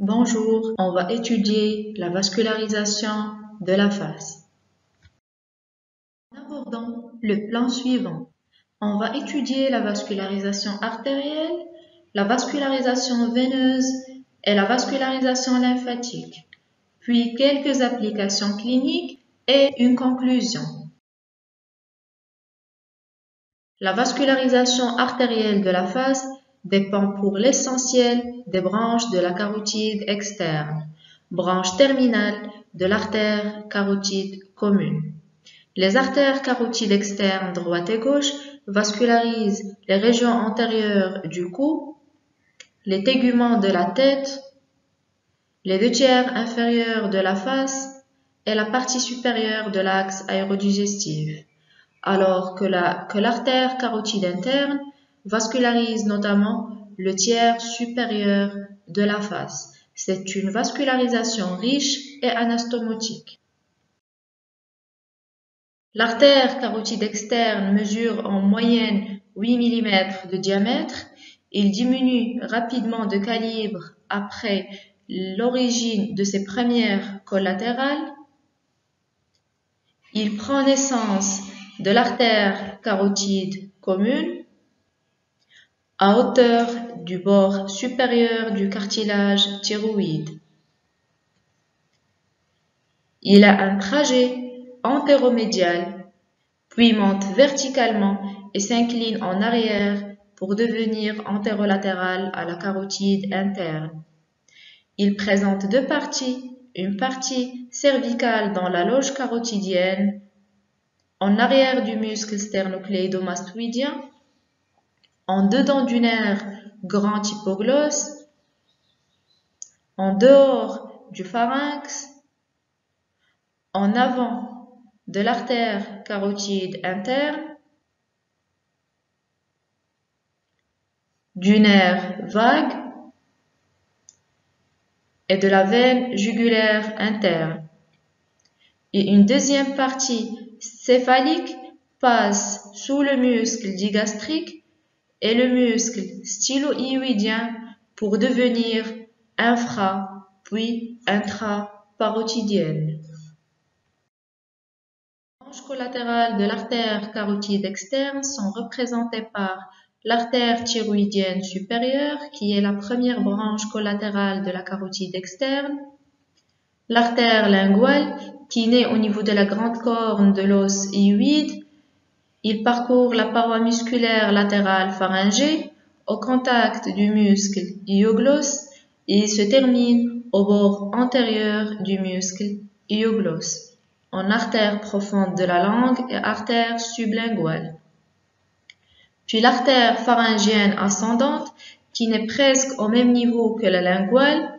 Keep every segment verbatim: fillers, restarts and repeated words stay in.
Bonjour, on va étudier la vascularisation de la face. En abordant le plan suivant, on va étudier la vascularisation artérielle, la vascularisation veineuse et la vascularisation lymphatique, puis quelques applications cliniques et une conclusion. La vascularisation artérielle de la face dépend pour l'essentiel des branches de la carotide externe, branche terminale de l'artère carotide commune. Les artères carotides externes droite et gauche vascularisent les régions antérieures du cou, les téguments de la tête, les deux tiers inférieurs de la face et la partie supérieure de l'axe aérodigestif, alors que la, que l'artère carotide interne vascularise notamment le tiers supérieur de la face. C'est une vascularisation riche et anastomotique. L'artère carotide externe mesure en moyenne huit millimètres de diamètre. Il diminue rapidement de calibre après l'origine de ses premières collatérales. Il prend naissance de l'artère carotide commune à hauteur du bord supérieur du cartilage thyroïde. Il a un trajet antéromédial, puis monte verticalement et s'incline en arrière pour devenir antérolatéral à la carotide interne. Il présente deux parties, une partie cervicale dans la loge carotidienne, en arrière du muscle sternocléidomastoïdien, en dedans du nerf grand hypoglosse, en dehors du pharynx, en avant de l'artère carotide interne, du nerf vague et de la veine jugulaire interne. Et une deuxième partie céphalique passe sous le muscle digastrique et le muscle stylo-hyoïdien pour devenir infra puis intraparotidienne. Les branches collatérales de l'artère carotide externe sont représentées par l'artère thyroïdienne supérieure, qui est la première branche collatérale de la carotide externe, l'artère linguale, qui naît au niveau de la grande corne de l'os hyoïde. Il parcourt la paroi musculaire latérale pharyngée au contact du muscle hyoglosse et il se termine au bord antérieur du muscle hyoglosse, en artère profonde de la langue et artère sublinguale. Puis l'artère pharyngienne ascendante, qui naît presque au même niveau que la linguale.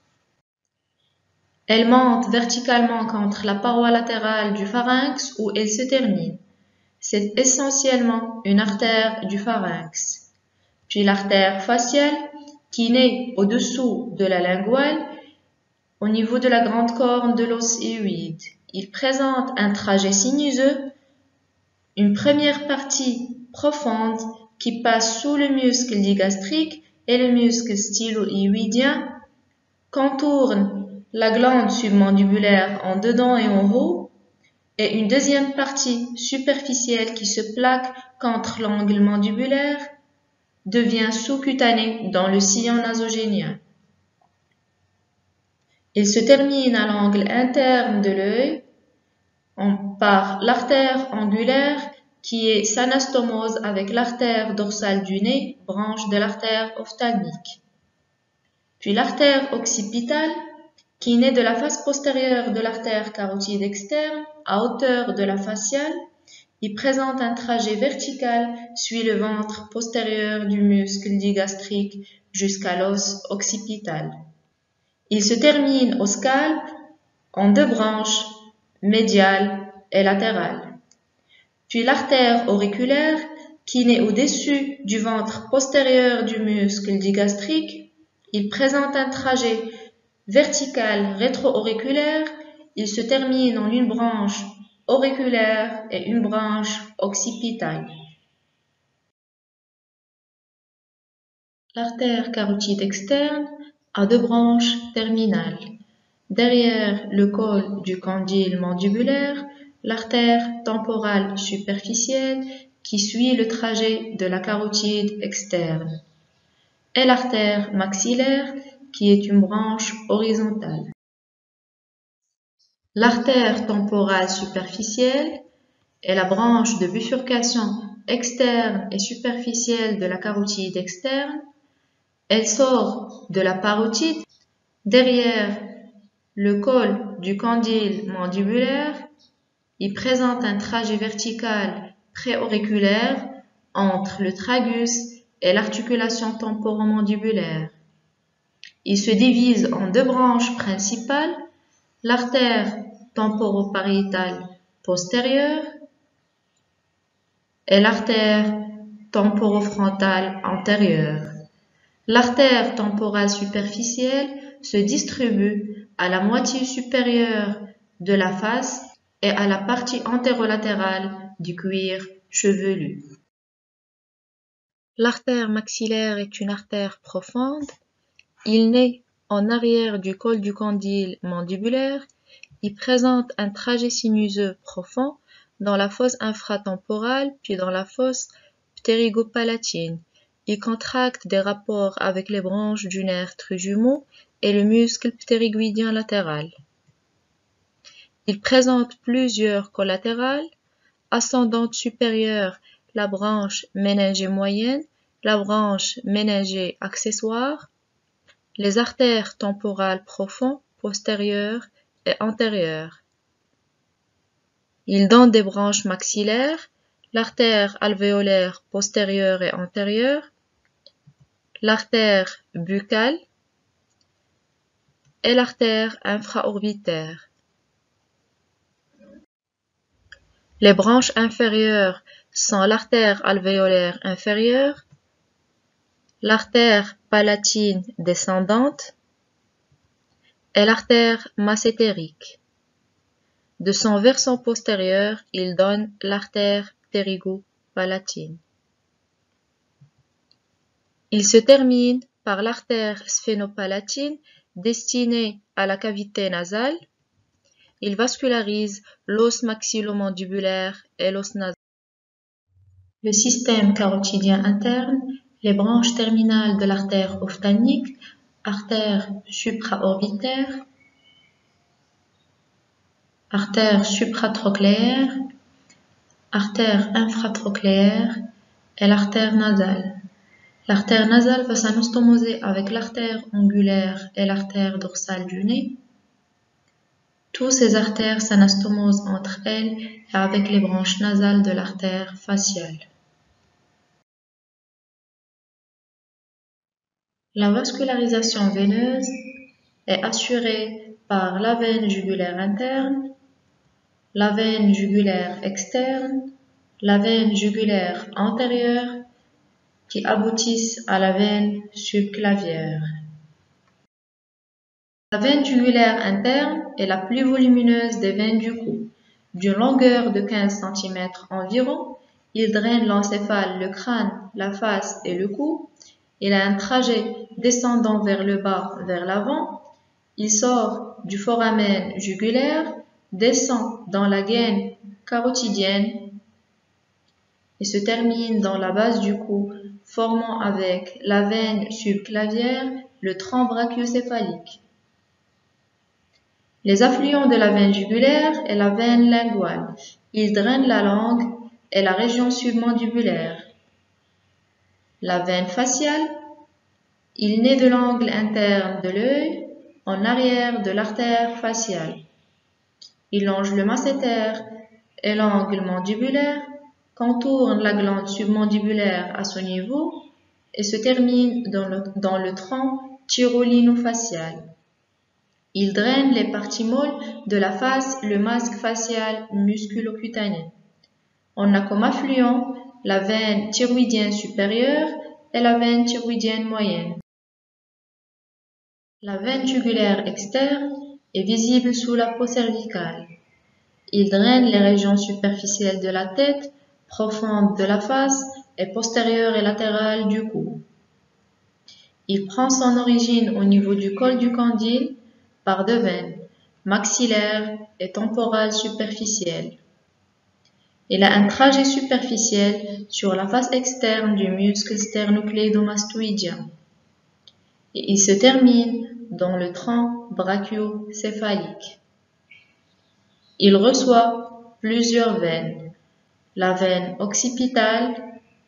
Elle monte verticalement contre la paroi latérale du pharynx où elle se termine. C'est essentiellement une artère du pharynx. Puis l'artère faciale, qui naît au-dessous de la linguale, au niveau de la grande corne de l'os hyoïde. Il présente un trajet sinuseux, une première partie profonde qui passe sous le muscle digastrique et le muscle stylo-hyoïdien, contourne la glande submandibulaire en dedans et en haut, et une deuxième partie superficielle qui se plaque contre l'angle mandibulaire devient sous-cutanée dans le sillon nasogénien. Il se termine à l'angle interne de l'œil par l'artère angulaire qui est s'anastomose avec l'artère dorsale du nez, branche de l'artère ophtalmique. Puis l'artère occipitale qui naît de la face postérieure de l'artère carotide externe à hauteur de la faciale. Il présente un trajet vertical, suit le ventre postérieur du muscle digastrique jusqu'à l'os occipital. Il se termine au scalpe en deux branches, médiale et latérale. Puis l'artère auriculaire, qui naît au-dessus du ventre postérieur du muscle digastrique. Il présente un trajet vertical rétro-auriculaire. Il se termine en une branche auriculaire et une branche occipitale. L'artère carotide externe a deux branches terminales. Derrière le col du condyle mandibulaire, l'artère temporale superficielle qui suit le trajet de la carotide externe, et l'artère maxillaire qui est une branche horizontale. L'artère temporale superficielle est la branche de bifurcation externe et superficielle de la carotide externe. Elle sort de la parotide derrière le col du condyle mandibulaire. Il présente un trajet vertical préauriculaire entre le tragus et l'articulation temporomandibulaire. Il se divise en deux branches principales, l'artère temporopariétale postérieure et l'artère temporofrontale antérieure. L'artère temporale superficielle se distribue à la moitié supérieure de la face et à la partie antérolatérale du cuir chevelu. L'artère maxillaire est une artère profonde. Il naît en arrière du col du condyle mandibulaire. Il présente un trajet sinuseux profond dans la fosse infratemporale puis dans la fosse ptérygopalatine. Il contracte des rapports avec les branches du nerf trijumeau et le muscle ptérygoïdien latéral. Il présente plusieurs collatérales, ascendantes supérieures, la branche méningée moyenne, la branche méningée accessoire, les artères temporales profondes, postérieures et antérieures. Il donne des branches maxillaires, l'artère alvéolaire postérieure et antérieure, l'artère buccale et l'artère infraorbitaire. Les branches inférieures sont l'artère alvéolaire inférieure, l'artère palatine descendante et l'artère massétérique. De son versant postérieur, il donne l'artère ptérygopalatine. Il se termine par l'artère sphénopalatine destinée à la cavité nasale. Il vascularise l'os maxillomandibulaire et l'os nasal. Le système carotidien interne, les branches terminales de l'artère ophtalmique, artère supraorbitaire, artère supratrochléaire, artère infratrochléaire et l'artère nasale. L'artère nasale va s'anastomoser avec l'artère angulaire et l'artère dorsale du nez. Toutes ces artères s'anastomosent entre elles et avec les branches nasales de l'artère faciale. La vascularisation veineuse est assurée par la veine jugulaire interne, la veine jugulaire externe, la veine jugulaire antérieure qui aboutissent à la veine subclavière. La veine jugulaire interne est la plus volumineuse des veines du cou. D'une longueur de quinze centimètres environ, il draine l'encéphale, le crâne, la face et le cou. Il a un trajet descendant vers le bas, vers l'avant. Il sort du foramen jugulaire, descend dans la gaine carotidienne et se termine dans la base du cou, formant avec la veine subclavière le tronc brachiocéphalique. Les affluents de la veine jugulaire est la veine linguale. Il draine la langue et la région submandibulaire. La veine faciale, il naît de l'angle interne de l'œil, en arrière de l'artère faciale. Il longe le masséter et l'angle mandibulaire, contourne la glande submandibulaire à son niveau et se termine dans le, dans le tronc tyrolino-facial. Il draine les parties molles de la face, le masque facial musculocutané. On a comme affluent la veine thyroïdienne supérieure et la veine thyroïdienne moyenne. La veine jugulaire externe est visible sous la peau cervicale. Il draine les régions superficielles de la tête, profondes de la face et postérieures et latérales du cou. Il prend son origine au niveau du col du condyle par deux veines, maxillaire et temporale superficielle. Il a un trajet superficiel sur la face externe du muscle sternocléidomastoïdien et il se termine dans le tronc brachiocéphalique. Il reçoit plusieurs veines, la veine occipitale,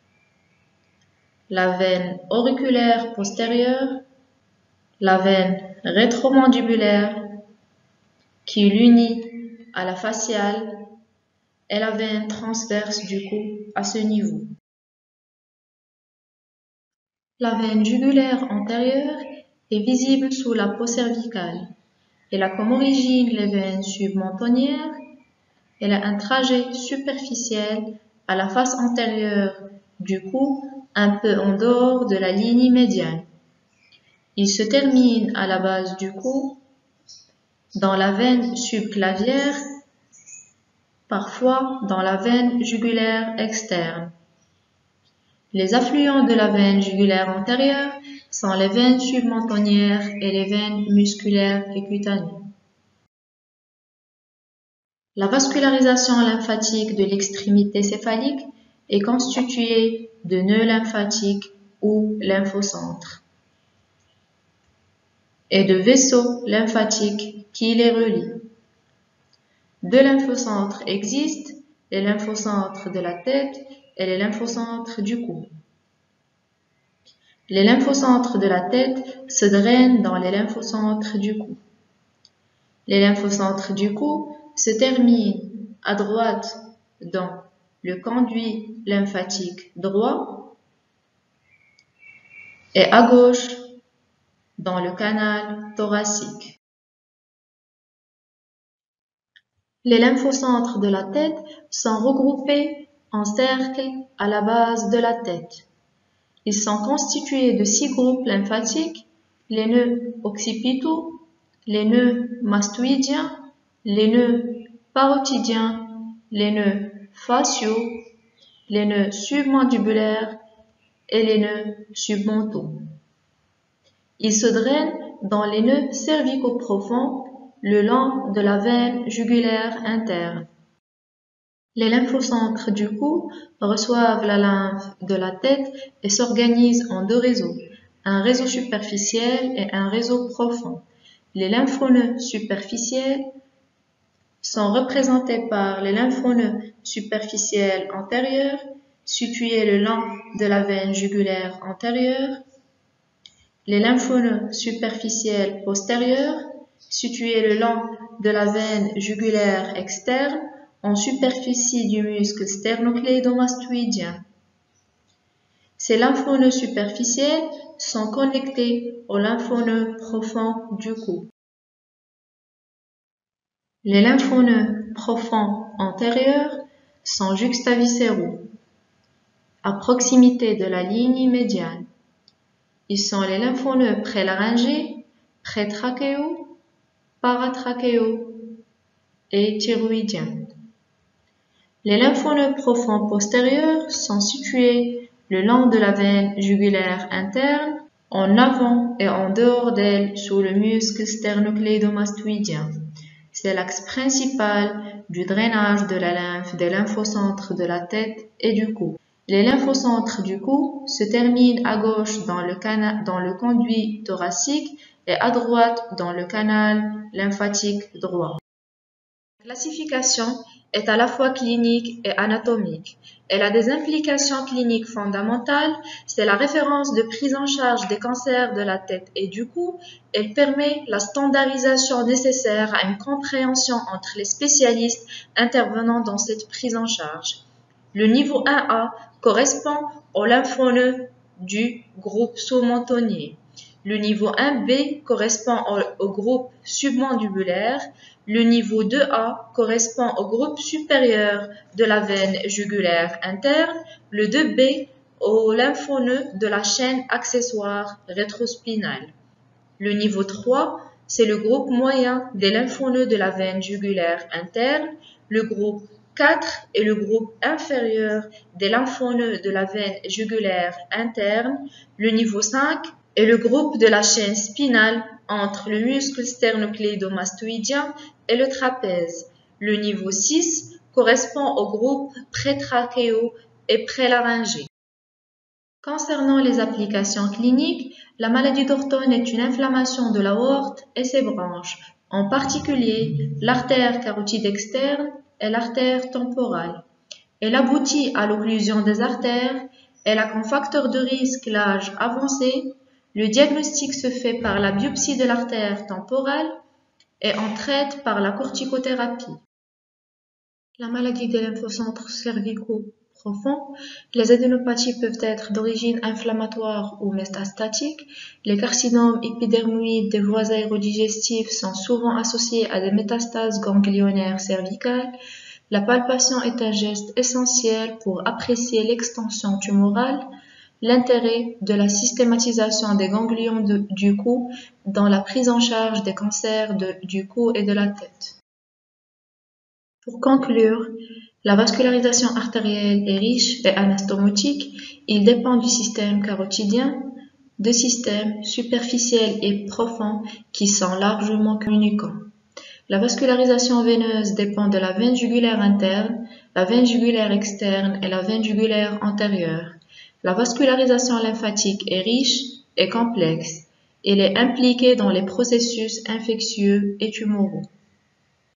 la veine auriculaire postérieure, la veine rétromandibulaire qui l'unit à la faciale et la veine transverse du cou à ce niveau. La veine jugulaire antérieure est visible sous la peau cervicale. Elle a comme origine les veines submentonnières. Elle a un trajet superficiel à la face antérieure du cou, un peu en dehors de la ligne médiane. Il se termine à la base du cou, dans la veine subclavière, parfois dans la veine jugulaire externe. Les affluents de la veine jugulaire antérieure sont les veines submentonnières et les veines musculaires et cutanées. La vascularisation lymphatique de l'extrémité céphalique est constituée de nœuds lymphatiques ou lymphocentres et de vaisseaux lymphatiques qui les relient. Deux lymphocentres existent, les lymphocentres de la tête et les lymphocentres du cou. Les lymphocentres de la tête se drainent dans les lymphocentres du cou. Les lymphocentres du cou se terminent à droite dans le conduit lymphatique droit et à gauche dans le canal thoracique. Les lymphocentres de la tête sont regroupés en cercle à la base de la tête. Ils sont constitués de six groupes lymphatiques, les nœuds occipitaux, les nœuds mastoïdiens, les nœuds parotidiens, les nœuds fasciaux, les nœuds submandibulaires et les nœuds submentaux. Ils se drainent dans les nœuds cervico-profonds le long de la veine jugulaire interne. Les lymphocentres du cou reçoivent la lymphe de la tête et s'organisent en deux réseaux, un réseau superficiel et un réseau profond. Les lymphonoeux superficiels sont représentés par les lymphonoeux superficiels antérieurs, situés le long de la veine jugulaire antérieure, les lymphonoeux superficiels postérieurs, situés le long de la veine jugulaire externe, en superficie du muscle sternocléidomastoïdien. Ces lymphonoeux superficiels sont connectés aux lymphonoeux profonds du cou. Les lymphonoeux profonds antérieurs sont juxtaviscéraux, à proximité de la ligne médiane. Ils sont les lymphonoeux prélaryngés, prétrachéaux, paratrachéaux et thyroïdiens. Les lymphonoeux profonds postérieurs sont situés le long de la veine jugulaire interne, en avant et en dehors d'elle sous le muscle sternocléidomastoïdien. C'est l'axe principal du drainage de la lymphe des lymphocentres de la tête et du cou. Les lymphocentres du cou se terminent à gauche dans le, canal, dans le conduit thoracique et à droite dans le canal lymphatique droit. La classification est à la fois clinique et anatomique. Elle a des implications cliniques fondamentales, c'est la référence de prise en charge des cancers de la tête et du cou. Elle permet la standardisation nécessaire à une compréhension entre les spécialistes intervenant dans cette prise en charge. Le niveau un A correspond aux lymphonoeux du groupe sous-mentonnier. Le niveau un B correspond au, au groupe submandibulaire. Le niveau deux A correspond au groupe supérieur de la veine jugulaire interne. Le deux B au lymphonoeux de la chaîne accessoire rétrospinale. Le niveau trois, c'est le groupe moyen des lymphonoeux de la veine jugulaire interne. Le groupe quatre est le groupe inférieur des lymphonoeux de la veine jugulaire interne. Le niveau cinq est le groupe de la chaîne spinale entre le muscle sternocléidomastoïdien et le trapèze. Le niveau six correspond au groupe prétrachéo et prélaryngé. Concernant les applications cliniques, la maladie d'Orton est une inflammation de l'aorte et ses branches, en particulier l'artère carotide externe et l'artère temporale. Elle aboutit à l'occlusion des artères. Elle a comme facteur de risque l'âge avancé. Le diagnostic se fait par la biopsie de l'artère temporale et on traite par la corticothérapie. La maladie des lymphocentres cervicaux profonds. Les adénopathies peuvent être d'origine inflammatoire ou métastatique. Les carcinomes épidermoïdes des voies aérodigestives sont souvent associés à des métastases ganglionnaires cervicales. La palpation est un geste essentiel pour apprécier l'extension tumorale. L'intérêt de la systématisation des ganglions de, du cou dans la prise en charge des cancers de, du cou et de la tête. Pour conclure, la vascularisation artérielle est riche et anastomotique. Il dépend du système carotidien, de systèmes superficiels et profonds qui sont largement communicants. La vascularisation veineuse dépend de la veine jugulaire interne, la veine jugulaire externe et la veine jugulaire antérieure. La vascularisation lymphatique est riche et complexe. Elle est impliquée dans les processus infectieux et tumoraux.